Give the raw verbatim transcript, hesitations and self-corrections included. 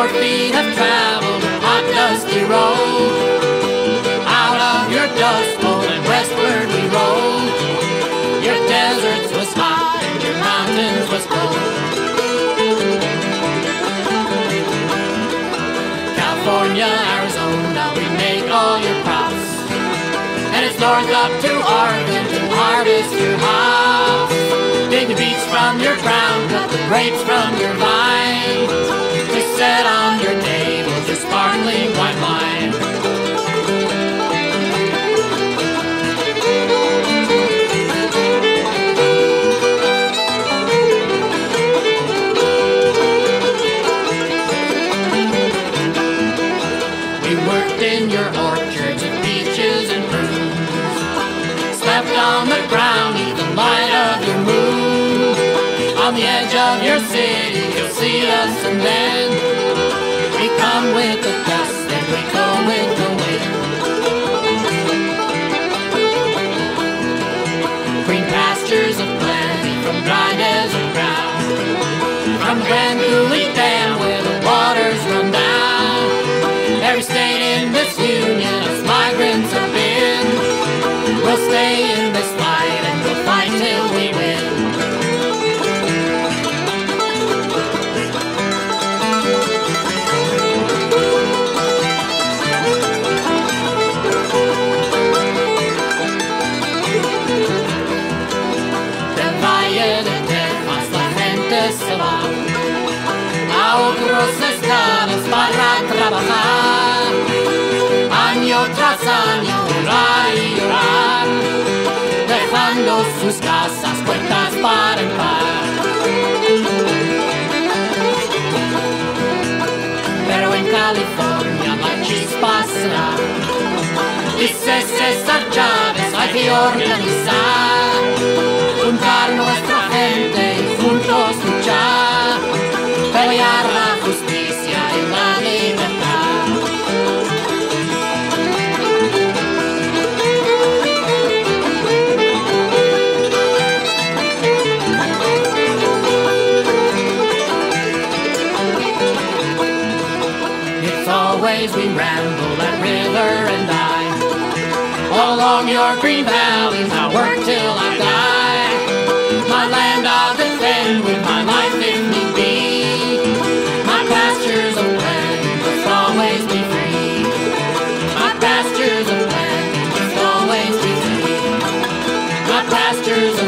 your feet have traveled a hot, dusty road. Out of your dust bowl and westward we rolled. Your deserts was hot and your mountains was cold. California, Arizona, we make all your crops, and it's north up to Oregon to harvest your hops. Dig the beets from your ground, cut the grapes from your vine, to set on your table your sparkling white wine. We worked in your orchards of peaches and prunes, slept on the ground neath the light of your moon. On the edge of your city you'll see us, and then we come with the dust and we go with the wind. Green pastures of plenty from dry desert ground, from the Grand Coulee Dam where the waters run down. Every state in this union us migrants have been. We'll stay in this fight and we'll fight till we win. A otros esclavos para trabajar, año tras año llorar y llorar, dejando sus casas puertas para el par. Pero en California la chispa será, dice César Chávez, hay que organizar, juntar nuestra gente y juntos luchar, pelear la justicia y la libertad. It's always we ramble that river and I, all along your green valleys I work till I die. My land I'll defend with my life if need be. My pastures of plenty must always be free. My pastures of plenty must always be free. My pastures of